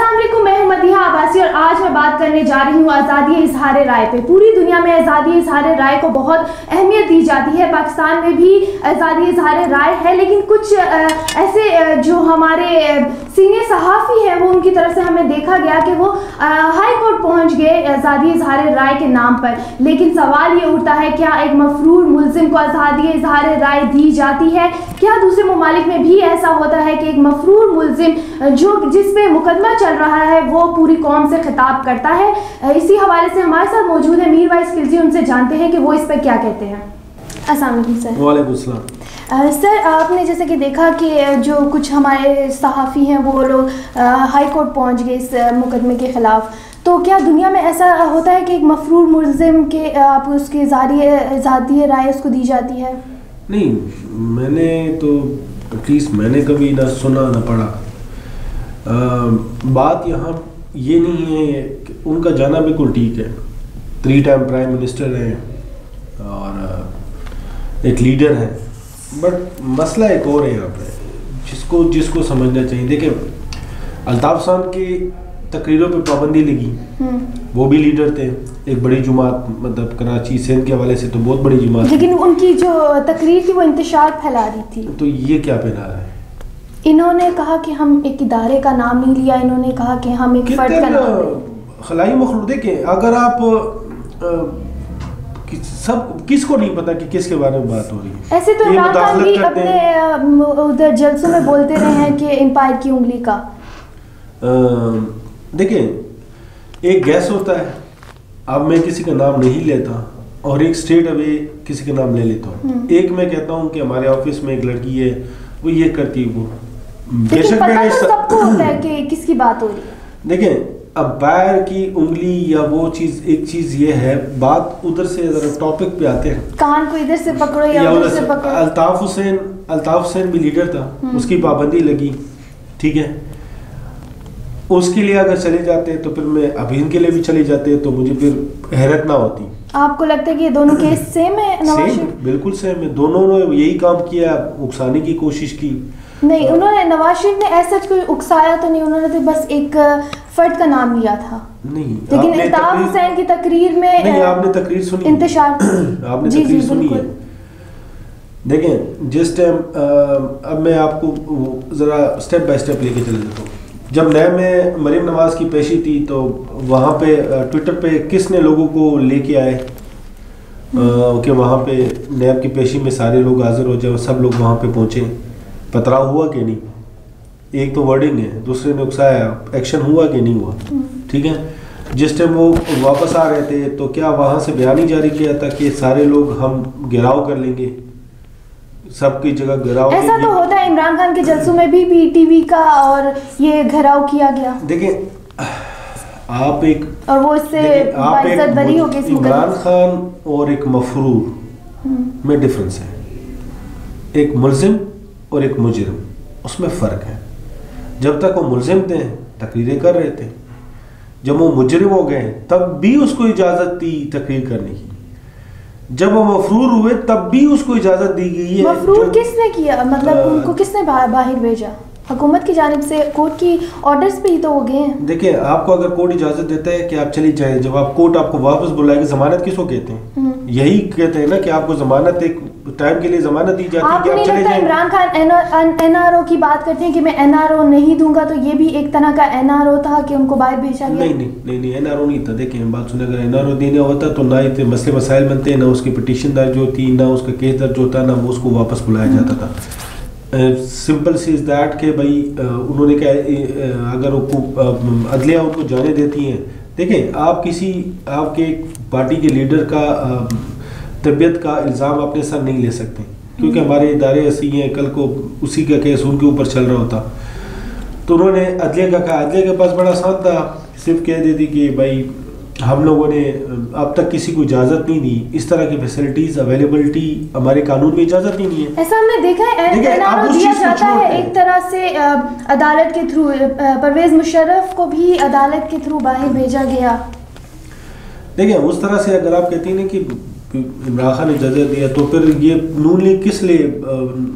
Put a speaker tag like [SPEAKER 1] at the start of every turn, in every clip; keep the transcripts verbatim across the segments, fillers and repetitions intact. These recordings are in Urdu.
[SPEAKER 1] السلام علیکم، میں ہوں مدیحہ عباسی اور آج میں بات کرنے جا رہی ہوں آزادی اظہار رائے پہ. پوری دنیا میں آزادی اظہار رائے کو بہت اہمیت دی جاتی ہے، پاکستان میں بھی آزادی اظہار رائے ہے، لیکن کچھ ایسے جو ہمارے سینئر صحافی ہیں وہ ان کی طرف سے ہمیں دیکھا گیا کہ وہ ہائی کورٹ پہنچ گئے آزادی اظہار رائے کے نام پر. لیکن سوال یہ اٹھتا ہے، کیا ایک مفرور ملزم کو آزادی اظہار رائے دی جاتی ہے؟ کیا دوسرے ممالک میں بھی ایسا ہوتا ہے کہ ایک مفرور ملزم جو جس پہ مقدمہ چل رہا ہے وہ پوری قوم سے خطاب کرتا ہے؟ اسی حوالے سے ہمارے ساتھ موجود ہے میر وائس کلزی، ان سے جانتے ہیں کہ وہ اس پہ کیا کہتے ہیں. السلام علیکم سر.
[SPEAKER 2] وعلیکم السلام.
[SPEAKER 1] سر آپ نے جیسے کہ دیکھا کہ جو کچھ ہمارے صحافی ہیں وہ لوگ ہائی کورٹ پہنچ گئے اس مقدمے کے خلاف، تو کیا دنیا میں ایسا ہوتا ہے کہ ایک مفرور ملزم کے آپ اس کی آزادی رائے اس کو دی جاتی ہے؟
[SPEAKER 2] نہیں، میں نے تو ایٹ لیسٹ میں نے کبھی نہ سنا نہ پڑھا. بات یہاں یہ نہیں ہے کہ ان کا جانا بالکل ٹھیک ہے، تھری ٹائم پرائم منسٹر ہیں اور ایک لیڈر ہیں، بٹ مسئلہ ایک اور ہے یہاں پہ جس کو جس کو سمجھنا چاہیے. دیکھیں، الطاف صاحب کی تقریروں پہ پابندی لگی، وہ بھی لیڈر تھے، ایک بڑی جماعت، مطلب کراچی سندھ کے حوالے سے تو بہت بڑی جماعت،
[SPEAKER 1] لیکن ان کی جو تقریر تھی وہ انتشار پھیلا رہی تھی.
[SPEAKER 2] تو یہ کیا پھیلا رہا ہے؟
[SPEAKER 1] انہوں نے کہا کہ ہم ایک ادارے کا نام نہیں لیا، انہوں نے کہا کہ ہم ایک فرد کا نام.
[SPEAKER 2] خلائی مخلوق. دیکھیں، اگر آپ سب کس کو نہیں پتا کہ کس کے بارے میں بات ہو رہی ہے؟
[SPEAKER 1] ایسے تو عمران خان بھی اپنے ادھر جلسوں میں بولتے رہے ہیں کہ امپائر کی انگلی کا.
[SPEAKER 2] دیکھیں، ایک گیس ہوتا ہے، اب میں کسی کا نام نہیں لیتا، اور ایک اسٹیٹ اوے کسی کا نام لے لیتا ہوں. ایک میں کہتا ہوں کہ ہمارے آفس میں ایک لڑکی ہے، وہ یہ کرتی ہے، وہ بے شک
[SPEAKER 1] سب کو ہوتا ہے کہ کس کی بات ہو رہی ہے.
[SPEAKER 2] دیکھیں، امپائر کی انگلی یا وہ چیز، ایک چیز یہ ہے، بات ادھر سے ذرا ٹاپک پہ آتے ہیں،
[SPEAKER 1] کان کو ادھر سے پکڑو یا ادھر سے پکڑو.
[SPEAKER 2] الطاف حسین الطاف حسین بھی لیڈر تھا، اس کی پابندی لگی، ٹھیک ہے، اس کے لیے اگر چلے جاتے تو پھر میں ابھی ان کے لیے بھی چلے جاتے تو مجھے پھر حیرت نہ ہوتی. آپ
[SPEAKER 1] کو لگتا ہے کہ یہ دونوں کیس سیم ہے؟
[SPEAKER 2] سیم، بالکل سیم ہے. دونوں نے یہی کام کیا، اکسانے کی کوشش کی.
[SPEAKER 1] نہیں، انہوں نے نواز شریف نے ایسا کوئی اکسایا تو نہیں، انہوں نے تو بس ایک فرد کا نام لیا تھا.
[SPEAKER 2] نہیں،
[SPEAKER 1] لیکن الطاف حسین کی تقریر میں
[SPEAKER 2] نہیں، آپ نے تقریر سنی،
[SPEAKER 1] انتشار
[SPEAKER 2] آپ نے تقریر سنی ہے. دیکھیں، جس ٹائم اب میں آپ کو ذرا اسٹیپ بائی اسٹیپ لے کے چلے جاتا ہوں. جب نیب میں مریم نواز کی پیشی تھی تو وہاں پہ ٹویٹر پہ کس نے لوگوں کو لے کے آئے کہ وہاں پہ نیب کی پیشی میں سارے لوگ حاضر ہو جائے، سب لوگ وہاں پہ پہنچے؟ پتراؤ ہوا کہ نہیں؟ ایک تو ورڈنگ ہے، دوسرے نے اکسایا، ایکشن ہوا کہ نہیں ہوا؟ ٹھیک ہے. جس ٹائم وہ واپس آ رہے تھے تو کیا وہاں سے بیان ہی جاری کیا تھا کہ سارے لوگ ہم گھیراؤ کر لیں گے، سب کی جگہ گھیراؤ؟
[SPEAKER 1] ایسا تو ہوتا ہے عمران خان کے جلسوں میں بھی پی ٹی وی کا اور یہ گھیراؤ کیا گیا.
[SPEAKER 2] دیکھیں، آپ ایک
[SPEAKER 1] اور وہ اس سے باعزت بری ہو گئی.
[SPEAKER 2] عمران خان اور ایک مفرور میں ڈفرنس ہے، ایک ملزم اور ایک مجرم، اس میں فرق ہے. جب تک وہ ملزم تھے تقریریں کر رہے تھے، جب وہ مجرم ہو گئے تب بھی اس کو اجازت دی تقریر کرنے کی، جب وہ مفرور ہوئے تب بھی اس کو اجازت دی گئی ہے.
[SPEAKER 1] مفرور کس نے کیا؟ مطلب ان کو کس نے باہر بھیجا؟ حکومت کی جانب سے کورٹ کی آرڈرز پہ ہی تو ہو گئے ہیں.
[SPEAKER 2] دیکھیں، آپ کو اگر کورٹ اجازت دیتا ہے کہ آپ چلی جائیں، جب آپ کورٹ آپ کو واپس بلائے گا، ضمانت کس کو کہتے ہیں؟ یہی کہتے ہیں نا کہ آپ کو ضمانت ایک ٹائم کے لیے ضمانت دی جاتی ہے کہ آپ چلے جائیں.
[SPEAKER 1] Imran Khan N R O کی بات کرتے ہیں کہ میں این آر او نہیں دوں گا، تو یہ بھی ایک طرح کا این آر او تھا کہ ان کو باہر بھیجا گیا.
[SPEAKER 2] نہیں نہیں نہیں نہیں این آر او نہیں تھا. دیکھیں، بات سنیں، اگر این آر او دینا ہوتا تو نہ ہی مسئلے مسائل بنتے، نہ اس کی پٹیشن درج ہوتی، نہ اس کا کیس درج ہوتا، نہ وہ اس کو واپس بلایا جاتا تھا. سمپل سی از دیٹ کہ بھائی انہوں نے کہا اگر عدلیہ ان کو جانے دیتی ہیں. دیکھیں، آپ کسی آپ کے پارٹی کے لیڈر کا طبیعت کا الزام اپنے سر نہیں لے سکتے، کیونکہ ہمارے ادارے ایسی ہیں، کل کو اسی کا کیس ان کے اوپر چل رہا ہوتا. تو انہوں نے عدلیہ کا کہا، عدلیہ کے پاس بڑا آسان تھا، صرف کہہ دیتی کہ بھائی ہم لوگوں نے اب تک کسی کو اجازت نہیں دی، اس طرح کی فیسلٹیز اویلیبلٹی ہمارے قانون میں اجازت نہیں دی ہے.
[SPEAKER 1] ایسا ہم نے دیکھا ہے این آر او دیا جاتا ہے ایک طرح سے عدالت کے تھرو. پرویز مشرف کو بھی عدالت کے تھرو باہر بھیجا گیا.
[SPEAKER 2] دیکھیں، اس طرح سے اگر آپ کہتی ہیں کہ عمران خان نے اجازت دیا تو پھر یہ نون لیگ کس لیے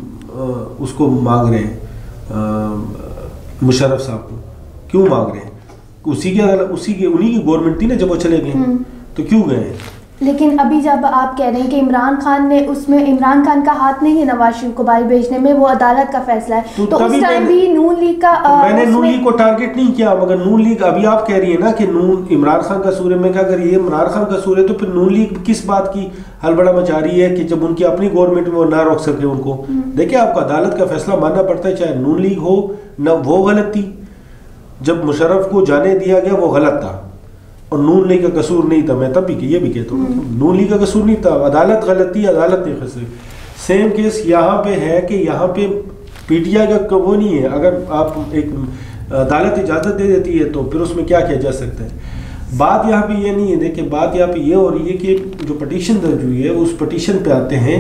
[SPEAKER 2] اس کو مانگ رہے ہیں، مشرف صاحب کو کیوں مانگ رہے ہیں؟ اسی کی اسی کی انہی کی گورنمنٹ تھی نا جب وہ چلے گئے, تو کیوں گئے؟
[SPEAKER 1] لیکن ابھی جب آپ کہہ رہے ہیں کہ عمران خان نے اس میں, عمران خان کا ہاتھ نہیں ہے نواز شریف کو باہر بھیجنے میں, وہ عدالت کا فیصلہ ہے, تو اس ٹائم بھی نون لیگ کا,
[SPEAKER 2] میں نے نون لیگ کو ٹارگٹ نہیں کیا, مگر نون لیگ ابھی آپ کہہ رہی ہے نا کہ نون عمران خان کا قصور ہے. میں کہا اگر یہ عمران خان کا قصور ہے تو پھر نون لیگ کس بات کی ہلبڑا مچا رہی ہے کہ جب ان کی اپنی گورنمنٹ میں وہ نہ روک سکے ان کو. دیکھیں آپ کو عدالت کا فیصلہ ماننا پڑتا ہے, چاہے نون لیگ ہو نہ, وہ غلط تھی جب مشرف کو جانے دیا گیا, وہ غلط تھا, اور نون لیگ کا قصور نہیں تھا. میں تب بھی یہ بھی کہتا ہوں نون لیگ کا قصور نہیں تھا, عدالت غلط تھی, عدالت نے فیصلے. سیم کیس یہاں پہ ہے کہ یہاں پہ پی ٹی آئی کا وہ نہیں ہے, اگر آپ ایک عدالت اجازت دے دیتی ہے تو پھر اس میں کیا کیا جا سکتا ہے. بات یہاں پہ یہ نہیں ہے, دیکھیں بات یہاں پہ یہ ہو رہی ہے کہ جو پٹیشن درج ہوئی ہے اس پٹیشن پہ آتے ہیں.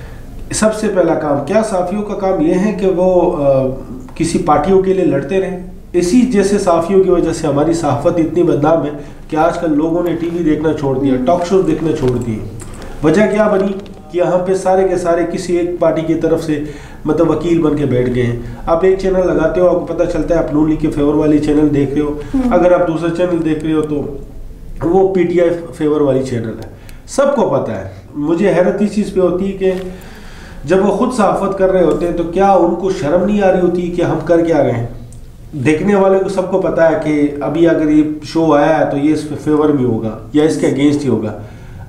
[SPEAKER 2] سب سے پہلا کام کیا, صحافیوں کا کام یہ ہے کہ وہ کسی پارٹیوں کے لیے لڑتے رہیں. اسی جیسے صحافیوں کی وجہ سے ہماری صحافت اتنی بدنام ہے کہ آج کل لوگوں نے ٹی وی دیکھنا چھوڑ دیا, ٹاک شو دیکھنا چھوڑ دیے. وجہ کیا بنی کہ یہاں پہ سارے کے سارے کسی ایک پارٹی کی طرف سے مطلب وکیل بن کے بیٹھ گئے ہیں. آپ ایک چینل لگاتے ہو, آپ کو پتہ چلتا ہے آپ نون لیگ کے فیور والی چینل دیکھ رہے ہو, اگر آپ دوسرا چینل دیکھ رہے ہو تو وہ پی ٹی آئی فیور والی چینل ہے. سب کو پتہ ہے. مجھے حیرت اس چیز پہ ہوتی ہے کہ جب وہ خود صحافت کر رہے ہوتے ہیں تو کیا ان کو شرم نہیں آ رہی ہوتی کہ ہم کر کیا رہے ہیں. دیکھنے والے کو سب کو پتا ہے کہ ابھی اگر یہ شو آیا ہے تو یہ اس پہ فیور میں ہوگا یا اس کے اگینسٹ ہی ہوگا.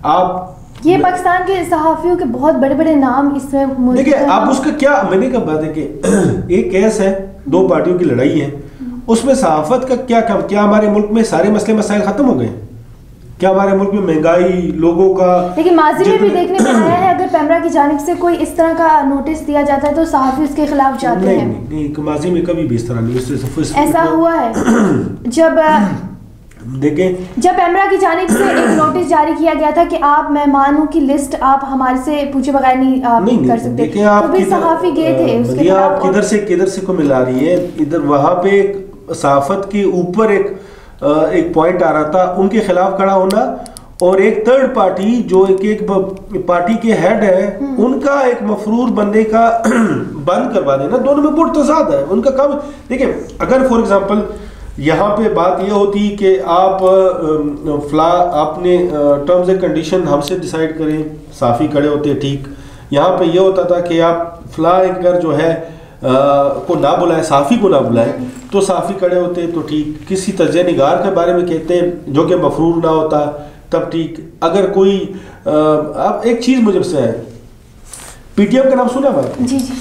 [SPEAKER 2] آپ
[SPEAKER 1] یہ پاکستان کے صحافیوں کے بہت بڑے بڑے نام اس میں
[SPEAKER 2] دیکھیں, آپ اس کا کیا, میں نے کہا بات ہے کہ ایک کیس ہے, دو پارٹیوں کی لڑائی ہے, اس میں صحافت کا کیا کام. کیا ہمارے ملک میں سارے مسئلے مسائل ختم ہو گئے؟ کیا ہمارے ملک میں مہنگائی, لوگوں کا,
[SPEAKER 1] لیکن ماضی میں بھی دیکھنے میں آیا ہے اگر پیمرا کی جانب سے کوئی اس طرح کا نوٹس دیا جاتا ہے تو صحافی اس کے خلاف جاتے ہیں.
[SPEAKER 2] نہیں نہیں, ماضی میں کبھی بھی اس طرح نہیں.
[SPEAKER 1] ایسا ہوا ہے جب
[SPEAKER 2] دیکھیں
[SPEAKER 1] جب پیمرا کی جانب سے ایک نوٹس جاری کیا گیا تھا کہ آپ مہمانوں کی لسٹ آپ ہمارے سے پوچھے بغیر نہیں کر سکتے, تو بھی صحافی گئے تھے اس کے خلاف.
[SPEAKER 2] آپ کدھر سے کدھر سے کو ملا رہی ہے, ادھر وہاں پہ ایک صحافت کے اوپر ایک ایک پوائنٹ آ رہا تھا ان کے خلاف کھڑا ہونا, اور ایک تھرڈ پارٹی جو ایک ایک پارٹی کے ہیڈ ہے ان کا ایک مفرور بندے کا بند کروا دینا. دونوں میں بہت تضاد ہے. ان کا کام دیکھیں, اگر فار ایگزامپل یہاں پہ بات یہ ہوتی کہ آپ فلا آپ نے ٹرمز اینڈ کنڈیشن ہم سے ڈیسائیڈ کریں, صحافی کھڑے ہوتے ٹھیک. یہاں پہ یہ ہوتا تھا کہ آپ فلا ایک گھر جو ہے کو نہ بلائے, صحافی کو نہ بلائے, تو صحافی کھڑے ہوتے تو ٹھیک. کسی تجزیہ نگار کے بارے میں کہتے ہیں جو کہ مفرور نہ ہوتا تب ٹھیک. اگر کوئی آپ ایک چیز مجھے سے ہے, پی ٹی ایم کا نام سنا بات؟
[SPEAKER 1] جی جی,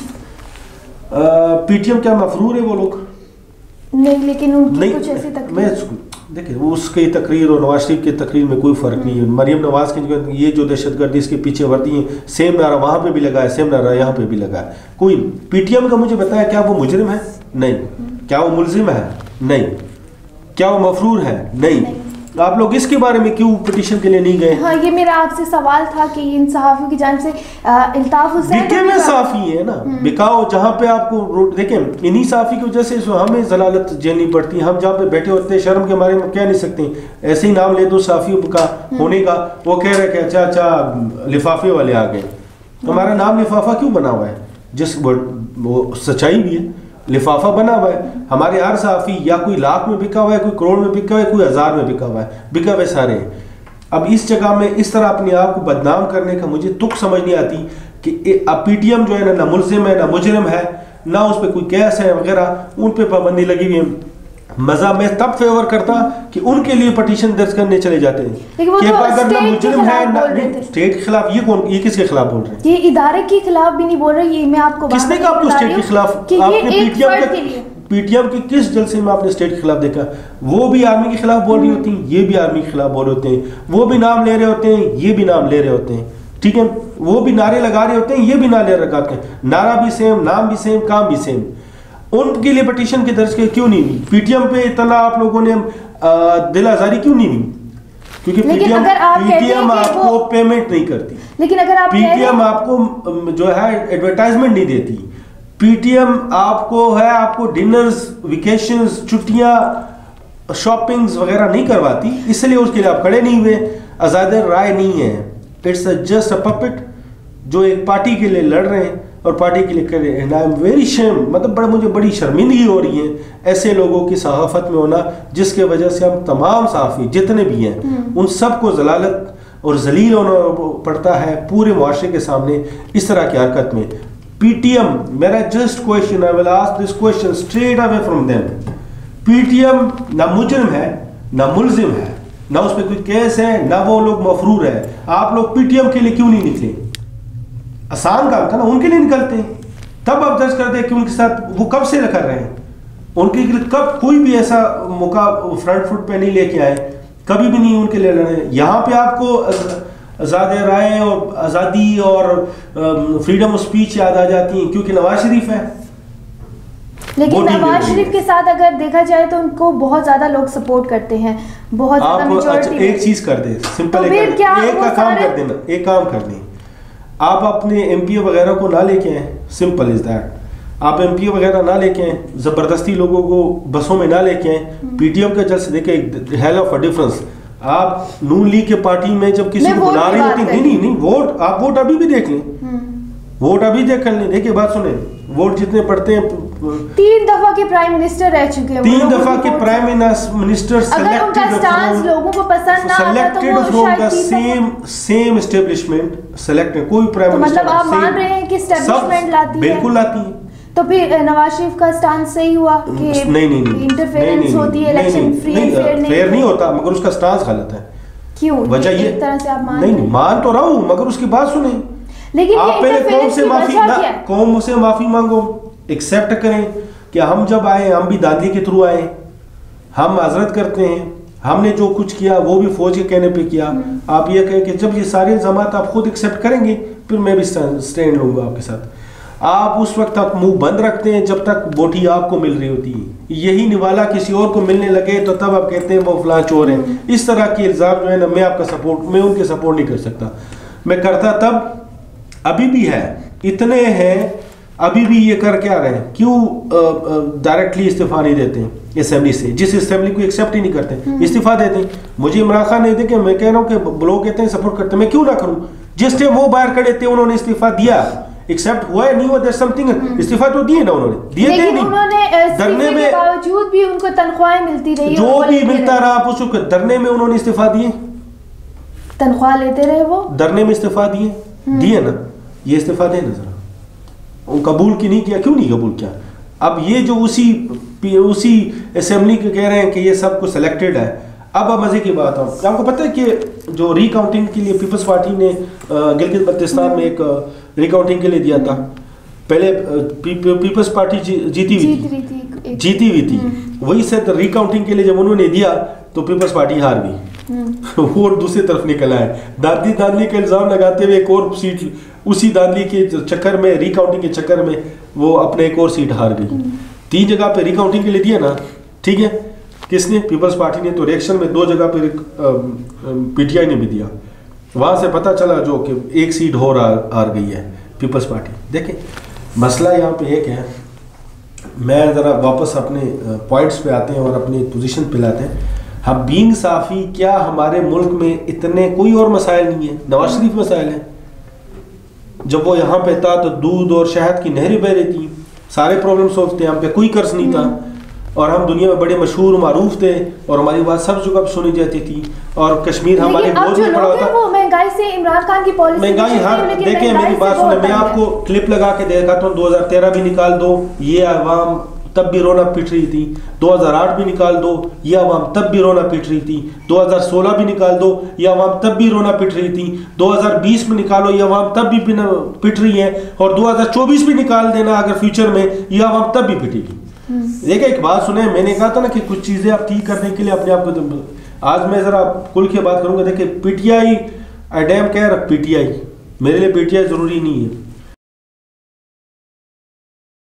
[SPEAKER 2] پی ٹی ایم کیا مفرور ہے وہ لوگ؟
[SPEAKER 1] نہیں, لیکن ان کی کچھ ایسی تقریر,
[SPEAKER 2] دیکھیں اس کی تقریر اور نواز شریف کی تقریر میں کوئی فرق نہیں ہے. مریم نواز کی یہ جو دہشت گردی اس کے پیچھے ورتی ہیں, سیم نعرہ وہاں پہ بھی لگا ہے, سیم نعرہ یہاں پہ بھی لگا ہے. کوئی پی ٹی ایم کا مجھے بتایا کیا وہ مجرم ہے؟ نہیں. کیا وہ ملزم ہے؟ نہیں. کیا وہ مفرور ہے؟ نہیں. آپ لوگ اس کے بارے میں کیوں پٹیشن کے لیے نہیں گئے؟
[SPEAKER 1] ہاں, یہ میرا آپ سے سوال تھا کہ ان صحافیوں کی جانب سے الطاف حسین
[SPEAKER 2] بکے میں صحافی ہے نا, بکاؤ جہاں پہ آپ کو دیکھیں انہی صحافی کی وجہ سے ہمیں ضلالت جھیلنی پڑتی ہے. ہم جہاں پہ بیٹھے ہوتے ہیں شرم کے بارے میں کہہ نہیں سکتے, ایسے ہی نام لے دو صحافیوں کا ہونے کا, وہ کہہ رہے کہ اچھا اچھا لفافے والے آ گئے. ہمارا نام لفافہ کیوں بنا ہوا ہے؟ جس وہ سچائی بھی ہے, لفافہ بنا ہوا ہے. ہمارے ہر صحافی یا کوئی لاکھ میں بکا ہوا ہے, کوئی کروڑ میں بکا ہوا ہے, کوئی ہزار میں بکا ہوا ہے, بکا ہوئے سارے ہیں. اب اس جگہ میں اس طرح اپنے آپ کو بدنام کرنے کا مجھے تک سمجھ نہیں آتی کہ اب پی ٹی ایم جو ہے نہ ملزم ہے نہ مجرم ہے, نہ اس پہ کوئی کیس ہے وغیرہ, ان پہ پابندی لگی ہوئی ہے. مزہ میں تب فیور کرتا کہ ان کے لیے پٹیشن درج کرنے چلے جاتے ہیں کہ اگر نہ مجرم ہے نہ اسٹیٹ کے خلاف. یہ کون, یہ کس کے خلاف بول رہے ہیں؟
[SPEAKER 1] یہ ادارے کے خلاف بھی نہیں بول رہے. یہ میں آپ کو
[SPEAKER 2] کس نے کہا آپ کو اسٹیٹ کے خلاف؟ آپ نے پی ٹی ایم کے پی ٹی ایم کے کس جلسے میں آپ نے اسٹیٹ کے خلاف دیکھا؟ وہ بھی آرمی کے خلاف بول رہی ہوتی ہیں, یہ بھی آرمی کے خلاف بول رہے ہوتے ہیں. وہ بھی نام لے رہے ہوتے ہیں, یہ بھی نام لے رہے ہوتے ہیں. ٹھیک ہے, وہ بھی نعرے لگا رہے ہوتے ہیں, یہ بھی نعرے لگاتے ہیں. نعرہ بھی سیم, نام بھی سیم, کام بھی سیم. ان کے لیے پٹیشن کے درج کے کیوں نہیں ہوئی؟ پی ٹی ایم پہ اتنا آپ لوگوں نے دل آزاری کیوں نہیں ہوئی؟ کیونکہ P T M P T M آپ کو پیمنٹ نہیں کرتی,
[SPEAKER 1] لیکن اگر آپ
[SPEAKER 2] پی ٹی ایم آپ کو جو ہے ایڈورٹائزمنٹ نہیں دیتی. پی ٹی ایم آپ کو ہے آپ کو ڈنرز, ویکیشنز, چھٹیاں, شاپنگز وغیرہ نہیں کرواتی, اس لیے اس کے لیے آپ کھڑے نہیں ہوئے. آزاد رائے نہیں ہے, اٹس جسٹ اے پپٹ جو ایک پارٹی کے لیے لڑ رہے ہیں. اور پارٹی کے لیے کریں. And I am very shame, مطلب بڑا مجھے بڑی شرمندگی ہو رہی ہے ایسے لوگوں کی صحافت میں ہونا جس کے وجہ سے ہم تمام صحافی جتنے بھی ہیں ان سب کو ضلالت اور ذلیل ہونا پڑتا ہے پورے معاشرے کے سامنے اس طرح کی حرکت میں. پی ٹی ایم, میرا just question, I will ask this question straight away from them. P T M نہ مجرم ہے نہ ملزم ہے, نہ اس پہ کوئی کیس ہے, نہ وہ لوگ مفرور ہے. آپ لوگ پی ٹی ایم کے لیے کیوں نہیں نکلے؟ آسان کام تھا نا, ان کے لیے نکلتے ہیں. تب آپ درج کرتے کہ ان کے ساتھ وہ کب سے کر رہے ہیں, ان کے لیے کب کوئی بھی ایسا موقع فرنٹ فٹ پہ نہیں لے کے آئے, کبھی بھی نہیں ان کے لیے لڑے. یہاں پہ آپ کو آزاد رائے اور آزادی اور فریڈم آف اسپیچ یاد آ جاتی ہیں کیونکہ نواز شریف ہے.
[SPEAKER 1] لیکن نواز شریف کے ساتھ اگر دیکھا جائے تو ان کو بہت زیادہ لوگ سپورٹ کرتے ہیں, بہت زیادہ میجورٹی.
[SPEAKER 2] ایک چیز کر دیں, سمپل ایک کا کام کر دینا, ایک کام کر دیں, آپ اپنے ایم پی او وغیرہ کو نہ لے کے آئیں. Simple is that. آپ ایم پی او وغیرہ نہ لے کے آئیں, زبردستی لوگوں کو بسوں میں نہ لے کے آئیں. پی ٹی ایم کا جلسے دیکھیں, ہیل آف اے ڈفرنس. آپ نون لیگ کے پارٹی میں جب کسی کو بلا رہی ہوتی, نہیں نہیں نہیں ووٹ, آپ ووٹ ابھی بھی دیکھ لیں, ووٹ ابھی دیکھ کر لیں. دیکھیں بات سنیں, ووٹ جتنے پڑتے ہیں,
[SPEAKER 1] تین دفعہ کے پرائم منسٹر رہ چکے ہیں,
[SPEAKER 2] تین دفعہ کے پرائم منسٹر
[SPEAKER 1] سلیکٹڈ لوگوں کو پسند نہ آتا تو وہ
[SPEAKER 2] from the same same establishment selected. کوئی پرائم منسٹر
[SPEAKER 1] مطلب آپ مان رہے ہیں کہ اسٹیبلشمنٹ لاتی ہے,
[SPEAKER 2] بالکل لاتی ہے.
[SPEAKER 1] تو پھر نواز شریف کا سٹانس صحیح ہوا کہ
[SPEAKER 2] نہیں نہیں نہیں
[SPEAKER 1] انٹرفیرنس ہوتی ہے, election free and fair
[SPEAKER 2] fair نہیں ہوتا, مگر اس کا سٹانس غلط ہے.
[SPEAKER 1] کیوں؟
[SPEAKER 2] وجہ یہ
[SPEAKER 1] ایک طرح سے آپ مان
[SPEAKER 2] نہیں مان تو رہا ہوں, مگر اس کی بات سنیں.
[SPEAKER 1] لیکن
[SPEAKER 2] آپ پہلے قوم سے معافی قوم سے معافی مانگو, ایکسیپٹ کریں کہ ہم جب آئے ہم بھی دادی کے تھرو آئے, ہم معذرت کرتے ہیں, ہم نے جو کچھ کیا وہ بھی فوج کے کہنے پہ کیا. آپ یہ کہیں کہ جب یہ سارے الزامات آپ خود ایکسیپٹ کریں گے پھر میں بھی سٹینڈ لوں گا آپ کے ساتھ. آپ اس وقت تک منہ بند رکھتے ہیں جب تک بوٹی آپ کو مل رہی ہوتی ہے, یہی نوالا کسی اور کو ملنے لگے تو تب آپ کہتے ہیں وہ فلاں چور ہیں. اس طرح کے الزام جو ہے نا, میں آپ کا سپورٹ میں ان کے سپورٹ نہیں کر سکتا. میں کرتا تب, ابھی بھی ہے, اتنے ہیں ابھی بھی یہ کر کے آ رہے ہیں. کیوں ڈائریکٹلی استعفیٰ نہیں دیتے ہیں اسمبلی سے, جس اسمبلی کو ایکسیپٹ ہی نہیں کرتے, استعفیٰ دیتے ہیں. مجھے عمران خان نے دیکھے, میں کہہ رہا ہوں کہ لوگ کہتے ہیں سپورٹ کرتے ہیں, میں کیوں نہ کروں. جس ٹائم وہ باہر کھڑے تھے انہوں نے استعفیٰ دیا, ایکسیپٹ ہوا ہے نہیں ہوا, دیئر سم تھنگ, استعفیٰ تو دیے نا انہوں نے, دیے تھے نہیں.
[SPEAKER 1] انہوں نے دھرنے میں باوجود بھی ان کو تنخواہیں ملتی رہی,
[SPEAKER 2] جو بھی ملتا رہا, آپ اس کو دھرنے میں انہوں نے استعفیٰ دیے,
[SPEAKER 1] تنخواہ لیتے رہے, وہ
[SPEAKER 2] دھرنے میں استعفیٰ دیے دیے نا. یہ استعفیٰ دے نا ذرا, قبول کی نہیں کیا, کیوں نہیں قبول کیا. اب یہ جو اسی اسی اسمبلی کے کہہ رہے ہیں کہ یہ سب کچھ سلیکٹڈ ہے. اب اب مزے کی بات ہے, آپ کو پتہ ہے کہ جو ری کاؤنٹنگ کے لیے پیپلز پارٹی نے گلگت بلتستان میں ایک ری کاؤنٹنگ کے لیے دیا تھا, پہلے پیپلز پارٹی جیتی ہوئی تھی جیتی ہوئی تھی وہی سے ری کاؤنٹنگ کے لیے جب انہوں نے دیا تو پیپلز پارٹی ہار گئی, اور دوسری طرف نکل آئے. دادی دادلی کا الزام لگاتے ہوئے ایک اور سیٹ اسی دادلی کے چکر میں, ری کاؤنٹنگ کے چکر میں وہ اپنے ایک اور سیٹ ہار گئی. تین جگہ پہ ری کاؤنٹنگ کے لیے دیا نا, ٹھیک ہے, کس نے, پیپلز پارٹی نے. تو ریئیکشن میں دو جگہ پہ پی ٹی آئی نے بھی دیا, وہاں سے پتہ چلا جو کہ ایک سیٹ اور ہار گئی ہے پیپلز پارٹی. دیکھیں مسئلہ یہاں پہ ایک ہے, میں ذرا واپس اپنے پوائنٹس پہ آتے ہیں اور اپنی پوزیشن پہ لاتے ہیں. ہم بینگ صافی, کیا ہمارے ملک میں اتنے کوئی اور مسائل نہیں ہیں؟ نواز شریف مسائل ہیں. جب وہ یہاں پہ تھا تو دودھ اور شہد کی نہریں بہ رہی تھیں, سارے پرابلم سولو تھے, ہم پہ کوئی قرض نہیں تھا, اور ہم دنیا میں بڑے مشہور معروف تھے, اور ہماری بات سب جگہ سنی جاتی تھی, اور کشمیر ہمارے بوجھ میں پڑا ہوتا.
[SPEAKER 1] مہنگائی سے عمران خان کی پالیسی,
[SPEAKER 2] مہنگائی ہر, دیکھیں میری بات سنیں, میں آپ کو کلپ لگا کے دیکھاتا ہوں, دو ہزار تیرہ بھی نکال دو, یہ عوام تب بھی رونا پیٹ رہی تھی. دو ہزار آٹھ بھی نکال دو, یہ عوام تب بھی رونا پیٹ رہی تھی. دو ہزار سولہ بھی نکال دو, یہ عوام تب بھی رونا پیٹ رہی تھی. دو ہزار بیس میں نکالو, یہ عوام تب بھی پٹ رہی ہے, اور دو ہزار چوبیس بھی نکال دینا اگر فیوچر میں, یہ عوام تب بھی پٹے گی. دیکھیں ایک بات سنیں, میں نے کہا تھا نا کہ کچھ چیزیں آپ ٹھیک کرنے کے لیے اپنے آپ کو, آج میں ذرا کل کی بات کروں گا. دیکھیں پی ٹی آئی, آئی ڈیم کہہ رہا پی ٹی آئی, میرے لیے پی ٹی آئی ضروری نہیں ہے.